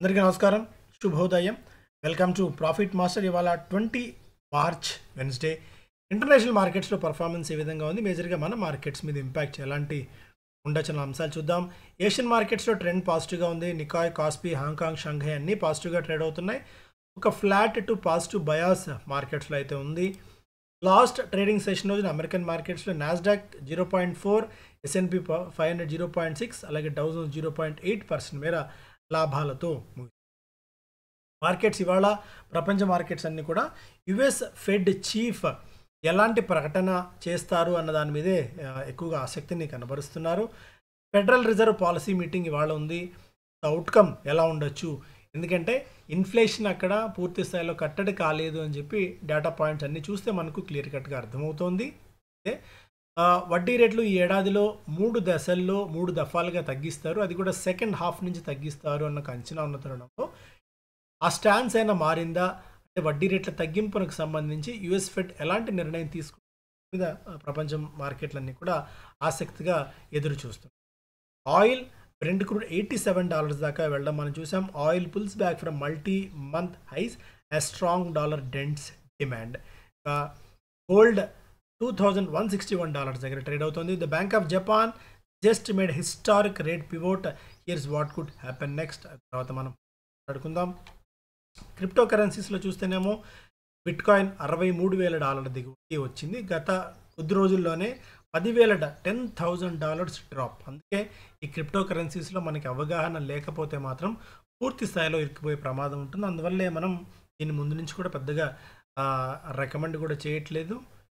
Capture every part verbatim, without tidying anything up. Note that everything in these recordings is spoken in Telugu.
అందరికీ నమస్కారం, శుభోదయం. Welcome to Profit Master. ఇవాళ ట్వంటీ మార్చ్ వెన్స్డే. ఇంటర్నేషనల్ మార్కెట్స్లో పర్ఫార్మెన్స్ ఏ విధంగా ఉంది, మేజర్గా మన మార్కెట్స్ మీద ఇంపాక్ట్ ఎలాంటి ఉండొచ్చిన అంశాలు చూద్దాం. ఏషియన్ మార్కెట్స్లో ట్రెండ్ పాజిటివ్గా ఉంది. నికాయ్, కాస్పీ, హాంకాంగ్, షంఘై అన్నీ పాజిటివ్గా ట్రేడ్ అవుతున్నాయి. ఒక ఫ్లాట్ టు పాజిటివ్ బయాస్ మార్కెట్స్లో అయితే ఉంది. లాస్ట్ ట్రేడింగ్ సెషన్ రోజున అమెరికన్ మార్కెట్స్లో Nasdaq zero point four, S and P five hundred zero point six, అలాగే Dow Jones zero point eight percent మేర లాభాలతో ముగిసింది. మార్కెట్స్ ఇవాళ ప్రపంచ మార్కెట్స్ అన్నీ కూడా యుఎస్ ఫెడ్ చీఫ్ ఎలాంటి ప్రకటన చేస్తారు అన్న దాని మీదే ఎక్కువగా ఆసక్తిని కనబరుస్తున్నారు. ఫెడరల్ రిజర్వ్ పాలసీ మీటింగ్ ఇవాళ ఉంది. అవుట్కమ్ ఎలా ఉండొచ్చు, ఎందుకంటే ఇన్ఫ్లేషన్ అక్కడ పూర్తి స్థాయిలో కట్టడి కాలేదు అని చెప్పి డేటా పాయింట్స్ అన్నీ చూస్తే మనకు క్లియర్ కట్గా అర్థమవుతోంది. అయితే వడ్డీ రేట్లు ఈ ఏడాదిలో మూడు దశల్లో మూడు దఫాలుగా తగ్గిస్తారు, అది కూడా సెకండ్ హాఫ్ నుంచి తగ్గిస్తారు అన్న అంచనా ఉన్న తరుణంలో ఆ స్టాన్స్ అయినా మారిందా, అంటే వడ్డీ రేట్ల తగ్గింపునకు సంబంధించి యుఎస్ ఫెడ్ ఎలాంటి నిర్ణయం తీసుకున్న మీద ప్రపంచం మార్కెట్లన్నీ కూడా ఆసక్తిగా ఎదురు చూస్తుంది. Oil Brent crude eighty seven dollars దాకా వెళ్ళడం మనం చూసాం. Oil pulls back from multi month highs as strong dollar dents demand. Gold two thousand one sixty one dollars దగ్గర ట్రేడ్ అవుతుంది. The Bank of Japan just made historic rate pivot, here's what could happen next. తర్వాత మనం మాట్లాడుకుందాం. క్రిప్టో కరెన్సీస్లో చూస్తేనేమో బిట్ కాయిన్ అరవై మూడు వేల డాలర్ల దిగువకి వచ్చింది. గత కొద్ది రోజుల్లోనే పదివేల టెన్ థౌజండ్ డాలర్స్ డ్రాప్. అందుకే ఈ క్రిప్టో కరెన్సీస్లో మనకి అవగాహన లేకపోతే మాత్రం పూర్తి స్థాయిలో ఇరుక్కుపోయే ప్రమాదం ఉంటుంది. అందువల్లే మనం దీని ముందు నుంచి కూడా పెద్దగా రికమెండ్ కూడా చేయట్లేదు.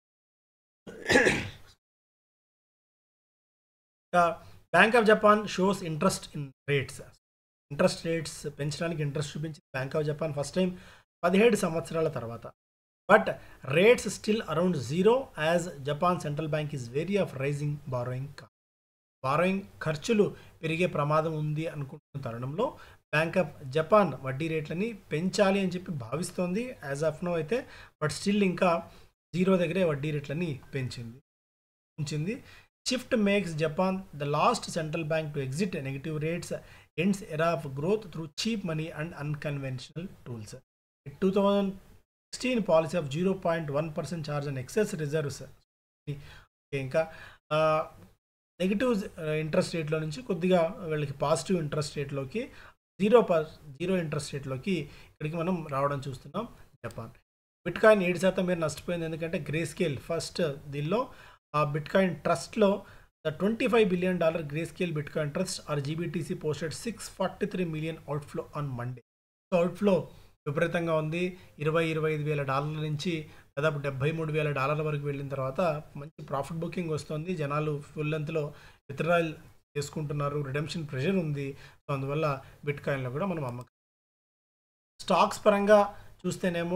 Bank of Japan shows interest in rates. Interest rates పెంచడానికి ఇంట్రెస్ట్ చూపించింది Bank of Japan first time పదిహేడు సంవత్సరాల తర్వాత. But rates still around zero as Japan central bank is very of rising borrowing. Borrowing ఖర్చులు పెరిగే ప్రమాదం ఉంది అనుకుంటున్న తరుణంలో బ్యాంక్ ఆఫ్ జపాన్ వడ్డీ రేట్లని పెంచాలి అని చెప్పి భావిస్తోంది యాజ్ ఆఫ్ నో అయితే. బట్ స్టిల్ ఇంకా జీరో దగ్గరే వడ్డీ రేట్లని పెంచింది ఉంచింది. Shift makes Japan the last central bank to exit negative rates, ends era of growth through cheap money and unconventional tools. Two thousand sixteen policy of zero point one percent charge and excess reserves. ఇంకా నెగిటివ్ ఇంట్రెస్ట్ రేట్లో నుంచి కొద్దిగా వీళ్ళకి పాజిటివ్ ఇంట్రెస్ట్ రేట్లోకి జీరో పర్ జీరో ఇంట్రెస్ట్ రేట్లోకి ఇక్కడికి మనం రావడం చూస్తున్నాం జపాన్. బిట్ కాయిన్ ఏడు శాతం మీరు నష్టపోయింది, ఎందుకంటే గ్రే స్కేల్ ఫస్ట్ దీనిలో ఆ బిట్ కాయిన్ ట్రస్ట్లో the twenty five billion dollar Grayscale bitcoin trust or GBTC posted six forty three million outflow on Monday. So outflow విపరీతంగా ఉంది. ఇరవై ఇరవై ఐదు వేల డాలర్ల నుంచి దాదాపు డెబ్బై మూడు వేల డాలర్ల వరకు వెళ్ళిన తర్వాత మంచి ప్రాఫిట్ బుకింగ్ వస్తుంది. జనాలు ఫుల్ లెంత్లో విత్డ్రాయల్ చేసుకుంటున్నారు, రిడెంప్షన్ ప్రెషర్ ఉంది. సో అందువల్ల బిట్ కాయిన్లో కూడా మనం అమ్మకం. స్టాక్స్ పరంగా చూస్తేనేమో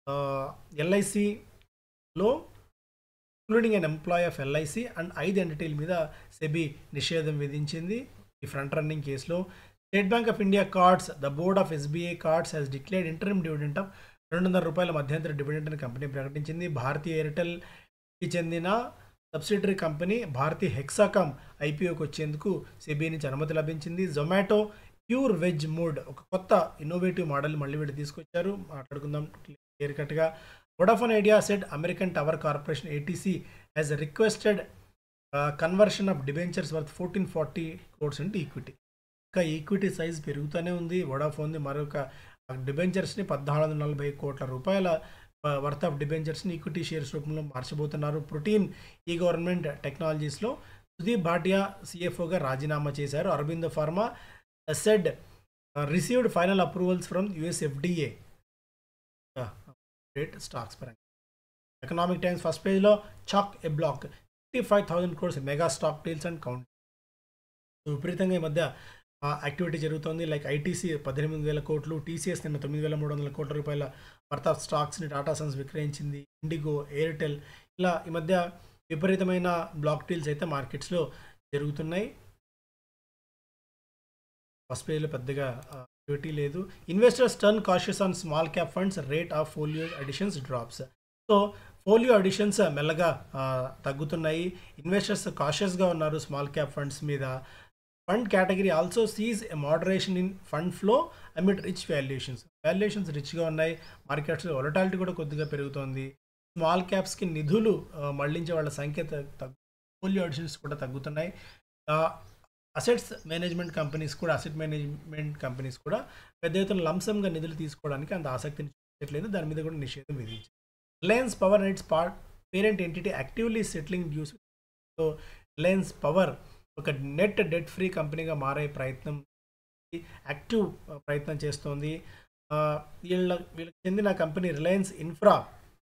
ఎల్ఐసిలో including an employee of LIC and ఐదు ఎంటిటీల మీద సెబీ నిషేధం విధించింది ఈ ఫ్రంట్ రన్నింగ్ కేసులో. State Bank of India cards, the board of SBI cards has declared interim dividend of రెండు వందల రూపాయల మధ్యంతర డివిడెంట్ అని కంపెనీ ప్రకటించింది. భారతీయ ఎయిర్టెల్కి చెందిన సబ్సిడరీ కంపెనీ భారతీ హెక్సాకామ్ ఐపీఓకి వచ్చేందుకు సెబీ నుంచి అనుమతి లభించింది. జొమాటో ప్యూర్ వెజ్ మోడ్ ఒక కొత్త ఇన్నోవేటివ్ మోడల్ మళ్ళీ వీళ్ళు తీసుకొచ్చారు, మాట్లాడుకుందాం క్లియర్ కట్గా. Vodafone Idea said American Tower Corporation ATC has requested conversion of debentures worth fourteen forty crores into equity. ఇంకా ఈక్విటీ సైజ్ పెరుగుతూనే ఉంది. వోడాఫోన్ది మరొక డిబెంచర్స్ని పద్నాలుగు వందల నలభై కోట్ల రూపాయల వర్త్ ఆఫ్ డిబెంచర్స్ని ఈక్విటీ షేర్స్ రూపంలో మార్చబోతున్నారు. ప్రోటీన్ ఈ గవర్నమెంట్ టెక్నాలజీస్లో సుదీప్ భాటియా సిఎఫ్ఓగా రాజీనామా చేశారు. Aurobindo pharma said received final approvals from US FDA. Rate stocks పరంగా ఎకనామిక్ టైమ్స్ ఫస్ట్ పేజ్లో chalk a block fifty five thousand crores mega stock deals and count. విపరీతంగా ఈ మధ్య యాక్టివిటీ జరుగుతుంది. లైక్ ఐటీసీ పద్దెనిమిది వేల కోట్లు, టీసీఎస్ నిన్న తొమ్మిది వేల మూడు వందల కోట్ల రూపాయల వర్త్ ఆఫ్ స్టాక్స్ని టాటా సన్స్ విక్రయించింది. ఇండిగో, ఎయిర్టెల్ ఇలా ఈ మధ్య విపరీతమైన బ్లాక్ డీల్స్ అయితే మార్కెట్స్లో జరుగుతున్నాయి. ఫస్ట్ పేజ్లో పెద్దగా యాక్టివిటీ లేదు. Investors turn cautious on small cap funds, rate of folio additions drops. So folio additions మెల్లగా తగ్గుతున్నాయి. ఇన్వెస్టర్స్ కాషియస్గా ఉన్నారు స్మాల్ క్యాప్ ఫండ్స్ మీద. Fund category also sees a moderation in fund flow amid rich valuations. Valuations రిచ్గా ఉన్నాయి, మార్కెట్స్లో వొలటాలిటీ కూడా కొద్దిగా పెరుగుతోంది. స్మాల్ క్యాప్స్కి నిధులు ఆ, మళ్లించే వాళ్ళ సంఖ్య తగ్గు, పోలియో అడిషన్స్ కూడా తగ్గుతున్నాయి. అసెట్స్ మేనేజ్మెంట్ కంపెనీస్ కూడా అసెట్ మేనేజ్మెంట్ కంపెనీస్ కూడా పెద్ద ఎత్తున లంసంగా నిధులు తీసుకోవడానికి అంత ఆసక్తిని చూపించట్లేదు, దాని మీద కూడా నిషేధం విధించారు. Reliance power and its part parent entity actively settling dues. So Reliance power ఒక నెట్ డెట్ ఫ్రీ కంపెనీగా మారే ప్రయత్నం, యాక్టివ్ ప్రయత్నం చేస్తోంది. ఆ, వీళ్ళ వీళ్ళకి చెందిన కంపెనీ రిలయన్స్ ఇన్ఫ్రా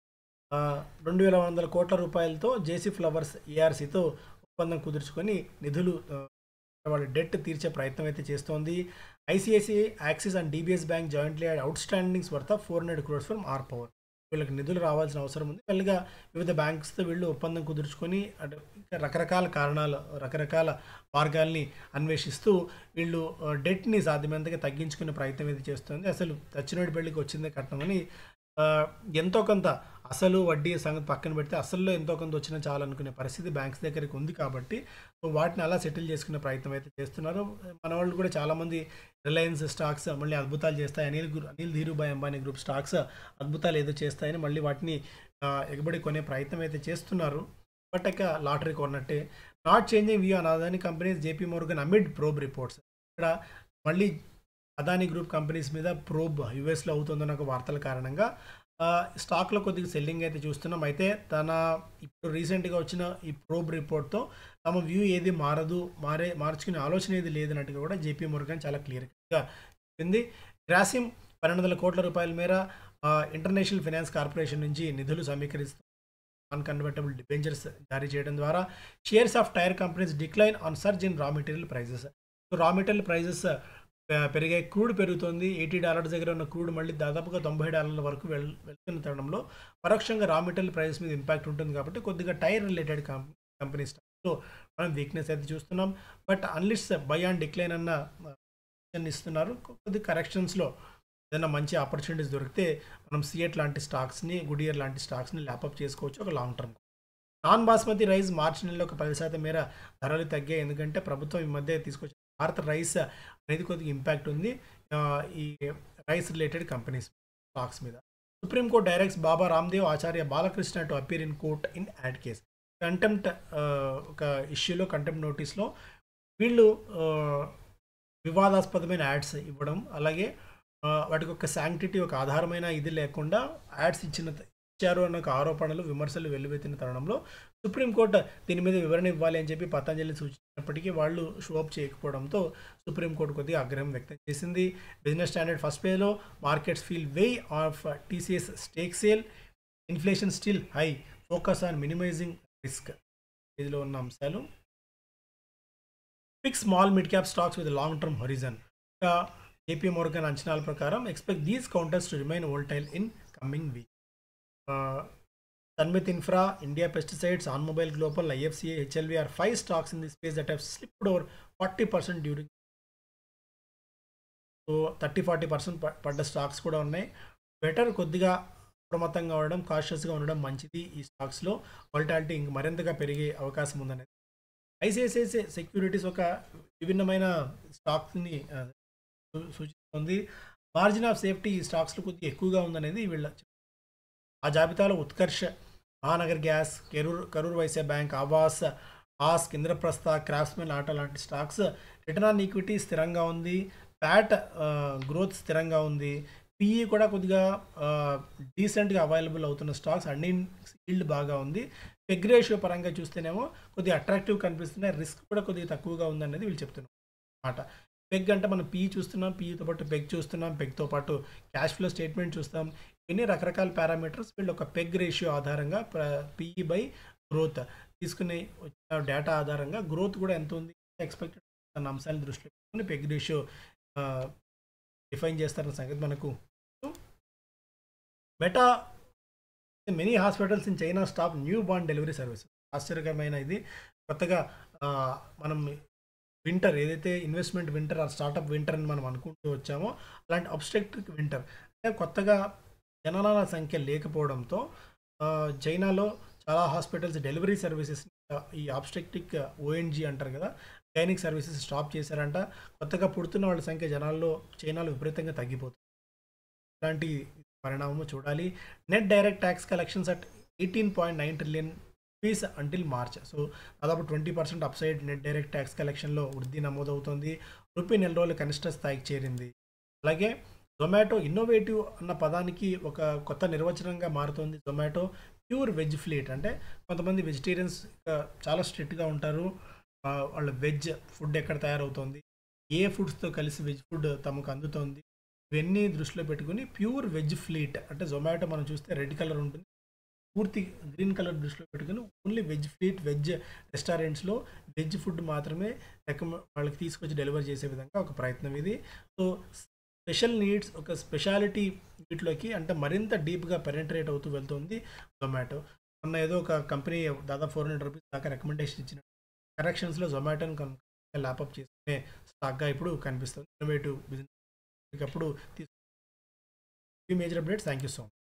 రెండు వేల వందల కోట్ల రూపాయలతో జేసీ ఫ్లవర్స్ ఏఆర్సీతో ఒప్పందం కుదుర్చుకొని నిధులు ఆ, వాళ్ళ డెట్ తీర్చే ప్రయత్నం అయితే చేస్తోంది. ICICI, Axis and DBS bank jointly outstandings worth four hundred crores from R power. వీళ్ళకి నిధులు రావాల్సిన అవసరం ఉంది. మెల్లగా వివిధ బ్యాంక్స్తో వీళ్ళు ఒప్పందం కుదుర్చుకొని అంటే ఇంకా రకరకాల కారణాలు, రకరకాల మార్గాల్ని అన్వేషిస్తూ వీళ్ళు డెట్ని సాధ్యమైనంతగా తగ్గించుకునే ప్రయత్నం అయితే చేస్తుంది. అసలు చచ్చినోడి పెళ్ళికి వచ్చిందే కట్నం అని ఆ, ఎంతో కొంత అసలు వడ్డీ సంగతి పక్కన పెడితే అసల్లో ఎంతో కొంత వచ్చినా చాలు అనుకునే పరిస్థితి బ్యాంక్స్ దగ్గరికి ఉంది కాబట్టి సో వాటిని అలా సెటిల్ చేసుకునే ప్రయత్నం అయితే చేస్తున్నారు. మన వాళ్ళు కూడా చాలామంది రిలయన్స్ స్టాక్స్ మళ్ళీ అద్భుతాలు చేస్తాయి, అనిల్ గు- అనిల్ ధీరుభాయ్ అంబానీ గ్రూప్ స్టాక్స్ అద్భుతాలు ఏదో చేస్తాయని మళ్ళీ వాటిని ఆ, ఎగబడి కొనే ప్రయత్నం అయితే చేస్తున్నారు. బట్ ఇక లాటరీ కొన్నట్టే. Not changing view on Adani companies JP Morgan amid probe reports. ఇక్కడ మళ్ళీ అదానీ గ్రూప్ కంపెనీస్ మీద ప్రోబ్ యుఎస్లో అవుతుందన్న ఒక వార్తల కారణంగా ఆ, స్టాక్లో కొద్దిగా సెల్లింగ్ అయితే చూస్తున్నాం. అయితే తన ఇప్పుడు రీసెంట్గా వచ్చిన ఈ ప్రోబ్ రిపోర్ట్తో తమ వ్యూ ఏది మారదు, మారే మార్చుకునే ఆలోచన ఏది లేదన్నట్టుగా కూడా జేపీ మోర్గన్ చాలా క్లియర్గా చెప్పింది. గ్రాసిమ్ పన్నెండు వందల కోట్ల రూపాయల మేర ఆ, ఇంటర్నేషనల్ ఫైనాన్స్ కార్పొరేషన్ నుంచి నిధులు సమీకరిస్తూ నాన్ కన్వర్టబుల్ డిబెంచర్స్ జారీ చేయడం ద్వారా shares of tyre companies decline on surge in raw material prices. So raw material prices పెరిగే, క్రూడ్ పెరుగుతుంది. ఎయిటీ డాలర్స్ దగ్గర ఉన్న క్రూడ్ మళ్ళీ దాదాపుగా తొంభై డాలర్ల వరకు వెళ్ వెళ్తున్న తరుణంలో పరోక్షంగా రా మెటీరియల్ ప్రైజెస్ మీద ఇంపాక్ట్ ఉంటుంది కాబట్టి కొద్దిగా టైర్ రిలేటెడ్ కంపెనీ స్టాక్స్లో మనం వీక్నెస్ అయితే చూస్తున్నాం. But unless by and decline అన్న ఆ, ఇస్తున్నారు. కొద్ది కరెక్షన్స్లో ఏదైనా మంచి ఆపర్చునిటీస్ దొరికితే మనం సిఎట్ లాంటి స్టాక్స్ని, గుడియర్ లాంటి స్టాక్స్ని ల్యాపప్ చేసుకోవచ్చు ఒక long term. Non basmati rice మార్చి నెలలో ఒక పది శాతం మేర ధరలు తగ్గాయి, ఎందుకంటే ప్రభుత్వం ఈ మధ్య తీసుకొచ్చిన భారత రైస్ అనేది కొద్దిగా ఇంపాక్ట్ ఉంది ఆ, ఈ రైస్ రిలేటెడ్ కంపెనీస్ స్టాక్స్ మీద. Supreme court directs Baba Ramdev Acharya Balakrishna to appear in court in ad case. Contempt ఒక ఇష్యూలో, కంటెంప్ట్ నోటీస్లో వీళ్ళు ఆ, వివాదాస్పదమైన యాడ్స్ ఇవ్వడం, అలాగే ఆ, వాటికి ఒక శాంక్టిటీ, ఒక ఆధారమైన ఇది లేకుండా యాడ్స్ ఇచ్చిన ఇచ్చారు అన్న ఒక ఆరోపణలు, విమర్శలు వెల్లువెత్తిన తరుణంలో సుప్రీంకోర్టు దీని మీద వివరణ ఇవ్వాలి అని చెప్పి పతంజలి సూచించినప్పటికీ వాళ్ళు షోఅప్ చేయకపోవడంతో సుప్రీంకోర్టు కొద్దిగా ఆగ్రహం వ్యక్తం చేసింది. బిజినెస్ స్టాండర్డ్ ఫస్ట్ పేజ్లో markets feel way of TCS stake sale, inflation still high, focus on minimising risk. ఇందులో ఉన్న అంశాలు pick small mid cap stocks with long term horizon. ఇంకా జేపీ మోర్గన్ అంచనాల ప్రకారం expect these counters to remain volatile in coming week. Tanmit Infra, India Pesticides, OnMobile Global, I F C A, H L V are five stocks in this space that have slipped over forty percent during. So thirty forty percent పడ్డ స్టాక్స్ కూడా ఉన్నాయి. బెటర్ కొద్దిగా అప్రమత్తంగా ఉండడం, కాషియస్గా ఉండడం మంచిది. ఈ స్టాక్స్లో వాలటాలిటీ ఇంక మరింతగా పెరిగే అవకాశం ఉందనేది. ఐసిఐసిఐ సెక్యూరిటీస్ ఒక విభిన్నమైన స్టాక్స్ని ఆ, సూ- సూచిస్తుంది. మార్జిన్ ఆఫ్ సేఫ్టీ ఈ స్టాక్స్లో కొద్దిగా ఎక్కువగా ఉందనేది వీళ్ళ. ఆ జాబితాలో ఉత్కర్ష్, మహానగర్ గ్యాస్, కెరూర్ Karur Vysya bank, Aavas, ASK, Indraprastha, craftsmen auto లాంటి స్టాక్స్ రిటర్న్ ఆన్ ఈక్విటీ స్థిరంగా ఉంది. ప్యాట్ గ్రోత్ స్థిరంగా ఉంది. పిఈ కూడా కొద్దిగా డీసెంట్గా అవైలబుల్ అవుతున్న స్టాక్స్, అన్ని ఈల్డ్ బాగా ఉంది. పెగ్ రేషియో పరంగా చూస్తేనేమో కొద్దిగా అట్రాక్టివ్ కనిపిస్తున్నాయి, రిస్క్ కూడా కొద్దిగా తక్కువగా ఉందనేది వీళ్ళు చెప్తున్నారు అన్నమాట. పెగ్ అంటే మనం పీ చూస్తున్నాం, పీతో పాటు పెగ్ చూస్తున్నాం, పెగ్తో పాటు క్యాష్ ఫ్లో స్టేట్మెంట్ చూస్తాం. ఇన్ని రకరకాల పారామీటర్స్ వీళ్ళు ఒక పెగ్ రేషియో ఆధారంగా పీఈ బై గ్రోత్ తీసుకునే వచ్చిన డేటా ఆధారంగా గ్రోత్ కూడా ఎంత ఉంది ఎక్స్పెక్టెడ్ అన్న అంశాలను దృష్టిలో పెట్టుకుని పెగ్ రేషియో డిఫైన్ చేస్తారన్న సంగతి మనకు. Meta many hospitals in China stop newborn delivery service. ఆశ్చర్యకరమైన ఇది. కొత్తగా ఆ, మనం వింటర్ ఏదైతే ఇన్వెస్ట్మెంట్ వింటర్ ఆ స్టార్టప్ వింటర్ అని మనం అనుకుంటూ వచ్చామో అలాంటి అబ్స్ట్రక్ట్ వింటర్ అంటే కొత్తగా జననాల సంఖ్య లేకపోవడంతో ఆ, చైనాలో చాలా హాస్పిటల్స్ డెలివరీ సర్వీసెస్ ఈ ఆబ్స్ట్రక్టిక్ ఓఎన్జీ అంటారు కదా, డైనింగ్ సర్వీసెస్ స్టాప్ చేశారంట. కొత్తగా పుడుతున్న వాళ్ళ సంఖ్య జనాల్లో చైనాలో విపరీతంగా తగ్గిపోతుంది. ఇలాంటి పరిణామము చూడాలి. Net direct tax collections at eighteen point nine trillion rupees until March. So దాదాపు twenty percent upside net direct tax కలెక్షన్లో వృద్ధి నమోదవుతోంది. రూపీ నెల రోజులు కనిష్ట స్థాయికి చేరింది. అలాగే జొమాటో ఇన్నోవేటివ్ అన్న పదానికి ఒక కొత్త నిర్వచనంగా మారుతోంది. జొమాటో ప్యూర్ వెజ్ ఫ్లీట్ అంటే కొంతమంది వెజిటేరియన్స్ చాలా స్ట్రిక్ట్గా ఉంటారు. వాళ్ళ వెజ్ ఫుడ్ ఎక్కడ తయారవుతోంది, ఏ ఫుడ్స్తో కలిసి వెజ్ ఫుడ్ తమకు అందుతోంది, ఇవన్నీ దృష్టిలో పెట్టుకుని ప్యూర్ వెజ్ ఫ్లీట్ అంటే జొమాటో మనం చూస్తే రెడ్ కలర్ ఉంటుంది, పూర్తి గ్రీన్ కలర్ దృష్టిలో పెట్టుకుని ఓన్లీ వెజ్ ఫ్లీట్ వెజ్ రెస్టారెంట్స్లో వెజ్ ఫుడ్ మాత్రమే రికమ వాళ్ళకి తీసుకొచ్చి డెలివరీ చేసే విధంగా ఒక ప్రయత్నం ఇది. సో స్పెషల్ నీడ్స్ ఒక స్పెషాలిటీ వీటిలోకి అంటే మరింత డీప్గా పెనెట్రేట్ అవుతూ వెళ్తుంది జొమాటో. మొన్న ఏదో ఒక కంపెనీ దాదాపు ఫోర్ హండ్రెడ్ రూపీస్ దాకా రికమెండేషన్ ఇచ్చిన కరెక్షన్స్లో జొమాటోని ల్యాప్అప్ చేసుకునే స్టాక్గా ఇప్పుడు కనిపిస్తుంది. ఇన్నోవేటివ్ బిజినెస్ అప్పుడు తీసుకు major updates. Thank you so much.